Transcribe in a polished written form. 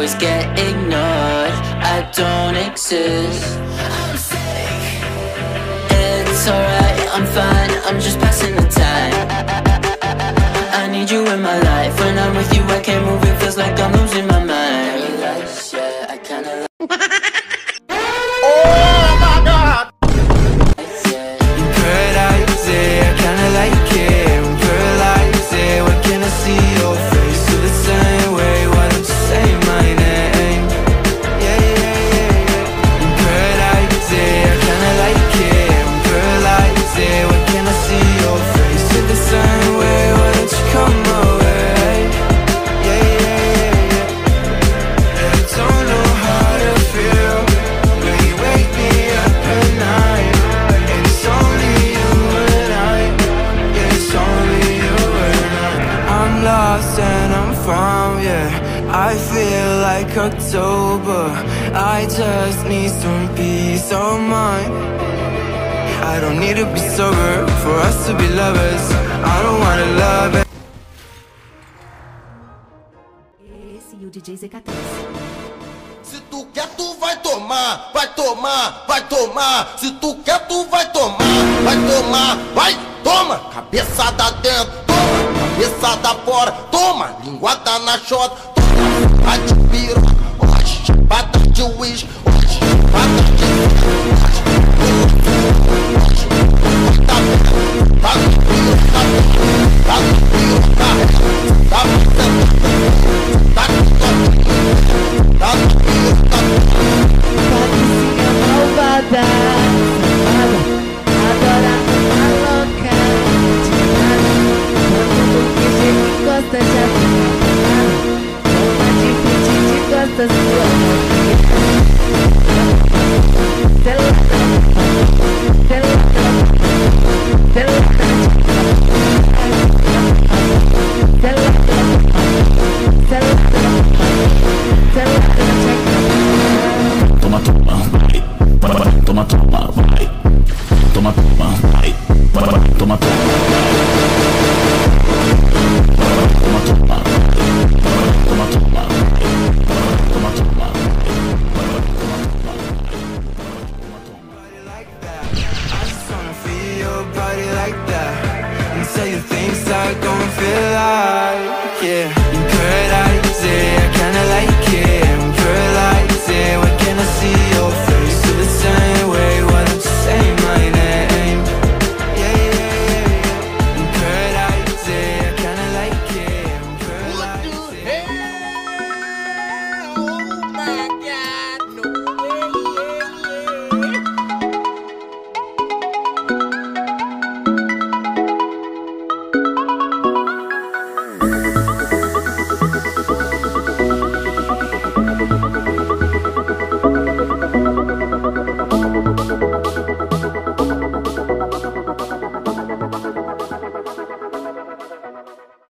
always get ignored. I don't exist. I'm sick. It's alright, I'm fine, I'm just passing the time. I need you in my life. When I'm with you I can't move, it feels like I'm losing my mind. Yeah, I kinda Oh my God! in paradise, yeah, I kinda like it. In paradise, yeah, why can't I see your face? Feel the same way, why don't you say my name? Yeah, yeah, yeah, yeah. In paradise, yeah, I kinda like it. In paradise, yeah, why can't I see your face? Feel the same way, why don't you come my way? Yeah, yeah, yeah, yeah. I don't know how to feel when you wake me up at night. And it's only you and I. Yeah, it's only you and I. I'm lost and I'm found, yeah. I feel like October. I just need some peace of mind. I don't need to be sober for us to be lovers. I don't wanna love it. Esse e o DJ Z14. Se tu quer, tu vai tomar, vai tomar, vai tomar. Se tu quer, tu vai tomar, vai tomar, vai, toma. Cabeçada dentro, toma. Cabeçada fora, toma. Linguada na xota, toma. A de piro, hoje, bata de uísque, hoje, bata de hoje. Tá no piro, tá no piro, tá no piro, tá no piro, tá no Patricinha malvada, safada, adora uma louca de nada. Quando que jeito gosta de apanhar, toma de frente de costas sua novinha. Toma, toma, vai. Toma, toma, vai. Toma, toma, vai. Toma, toma, vai. Toma, toma, toma, toma, toma, toma. I just wanna feel your body like that, and tell you things I don't feel like, yeah.